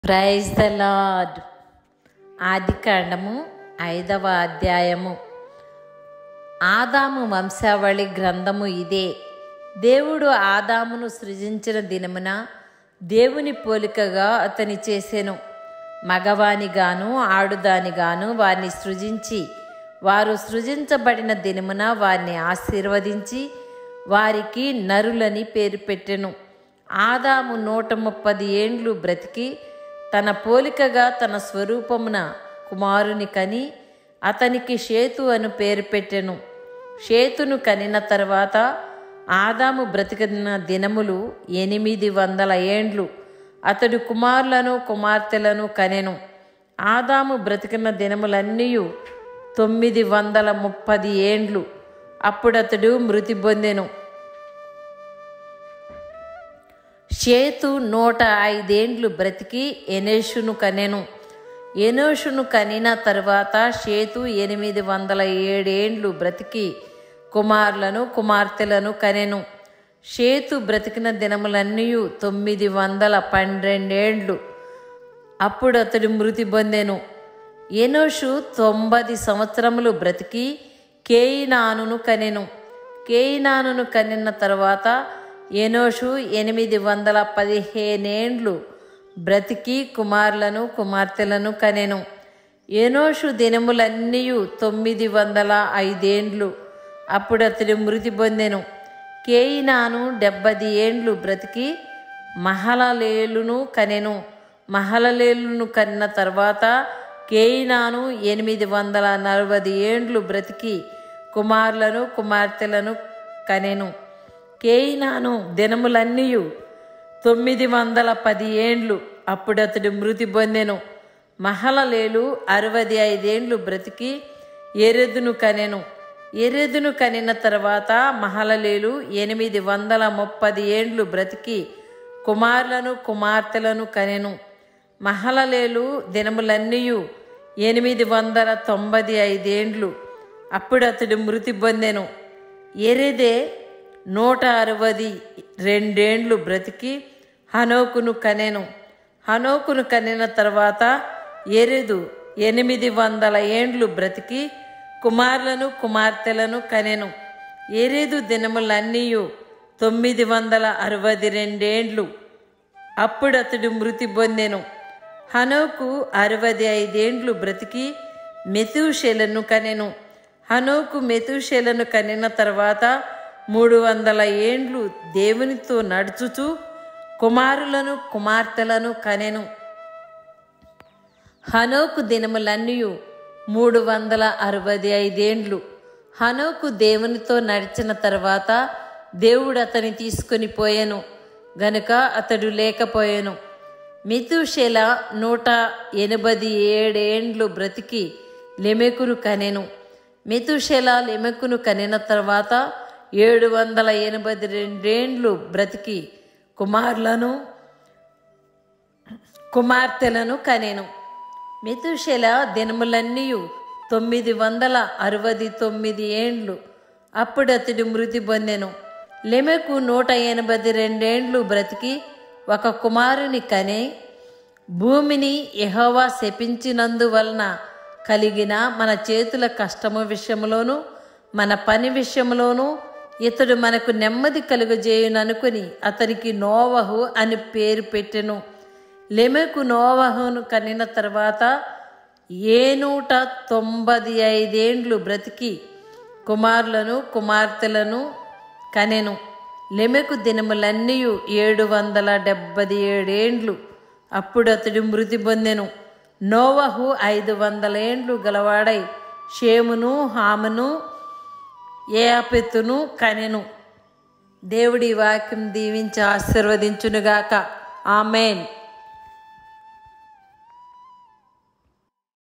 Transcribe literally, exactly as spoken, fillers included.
Praise the lord. ఆదికాండము ఐదవ అధ్యాయము. ఆదాము వంశావళి గ్రంథము ఇదే. దేవుడు ఆదామును సృజించిన దినమున దేవుని పోలికగా అతని చేసెను. మగవానిగాను ఆడుదానిగాను వారిని సృజించి, వారు సృజించబడిన దినమున వారిని ఆశీర్వదించి వారికి నరులని పేరు పెట్టెను. ఆదాము నూట ముప్పది ఏండ్లు బ్రతికి తన పోలికగా తన స్వరూపమున కుమారుని కని అతనికి షేతు అను పేరు పెట్టెను. షేతును కనిన తర్వాత ఆదాము బ్రతికిన దినములు ఎనిమిది వందల ఏండ్లు. అతడు కుమారులను కుమార్తెలను కనెను. ఆదాము బ్రతికిన దినములన్నీ తొమ్మిది వందల ముప్పది ఏండ్లు. అప్పుడతడు మృతి పొందెను. షేతు నూట ఐదేండ్లు బ్రతికి ఎనోషును కనెను. ఎనోషును కనిన తరువాత షేతు ఎనిమిది వందల ఏడేండ్లు బ్రతికి కుమారులను కుమార్తెలను కనెను. షేతు బ్రతికిన దినములన్నీ తొమ్మిది వందల పన్నెండేండ్లు. అప్పుడు అతడు మృతి పొందెను. ఎనోషు తొంభై సంవత్సరములు బ్రతికి కేయినానును కనెను. కేయినానును కనిన తరువాత ఎనోషు ఎనిమిది వందల పదిహేనేండ్లు బ్రతికి కుమారులను కుమార్తెలను కనెను. ఎనోషు దినములన్నీ తొమ్మిది వందల ఐదేండ్లు. అప్పుడు అతడు మృతి పొందెను. కేయినాను డెబ్బై ఏండ్లు బ్రతికి మహలలేలును కనెను. మహలలేలును కన్న తర్వాత కేయినాను ఎనిమిది వందల నలభై ఏండ్లు బ్రతికి కుమారులను కుమార్తెలను కనెను. కేయినాను దినములన్నీ తొమ్మిది వందల పది ఏండ్లు. అప్పుడు అతడు మృతి పొందెను. మహలలేలు అరవై ఐదేండ్లు బ్రతికి ఎరెదును కనెను. ఎరెదును కనిన తర్వాత మహలలేలు ఎనిమిది వందల ముప్పది ఏండ్లు బ్రతికి కుమారులను కుమార్తెలను కనెను. మహలలేలు దినములన్నీ ఎనిమిది వందల తొంభై ఐదేండ్లు. అప్పుడు అతడు మృతి పొందెను. ఎరెదే నూట అరవై రెండేండ్లు బ్రతికి హనోకును కనెను. హనోకును కనిన తర్వాత ఎరెదు ఎనిమిది వందల ఏండ్లు బ్రతికి కుమారులను కుమార్తెలను కనెను. ఎరెదు దినములన్నీ తొమ్మిది వందల అరవై రెండేండ్లు. అప్పుడు అతడు మృతి పొందెను. హనోకు అరవై ఐదేండ్లు బ్రతికి మెతూషెలను కనెను. హనోకు మెతూషెలను కనిన తర్వాత మూడు వందల ఏండ్లు దేవునితో నడుచుచూ కుమారులను కుమార్తెలను కనెను. హనోకు దినములన్నీ మూడు వందల అరవై ఐదేండ్లు. హనోకు దేవునితో నడిచిన తర్వాత దేవుడు అతని తీసుకొని పోయెను గనుక అతడు లేకపోయెను. మెతూషెల నూట ఎనభై ఏడేండ్లు బ్రతికి లెమెకును కనెను. మెతూషెల లెమెకును కనిన తర్వాత ఏడు వందల ఎనభై రెండేండ్లు బ్రతికి కుమారులను కుమార్తెలను కనెను. మెతూషెల దినములన్నీ తొమ్మిది వందల అరవై తొమ్మిది ఏండ్లు. అప్పుడు అతడు మృతి పొందెను. లెమెకు నూట ఎనభై రెండేండ్లు బ్రతికి ఒక కుమారుని కనే, భూమిని యెహోవా శపించినందువలన కలిగిన మన చేతుల కష్టము విషయంలోను మన పని విషయంలోను ఇతడు మనకు నెమ్మది కలుగజేయుననుకుని అతనికి నోవహు అని పేరు పెట్టెను. లెమెకు నోవహును కనిన తర్వాత ఏ నూట తొంభై ఐదేండ్లు బ్రతికి కుమారులను కుమార్తెలను కనెను. లెమెకు దినములన్నీ ఏడు వందల డెబ్బై ఏడేండ్లు. అప్పుడు అతడు మృతి పొందెను. నోవహు ఐదు వందల ఏండ్లు గలవాడై షేమును హామును యాపెతును కనెను. దేవుడి వాక్యం దీవించి ఆశీర్వదించునుగాక. ఆమేన్.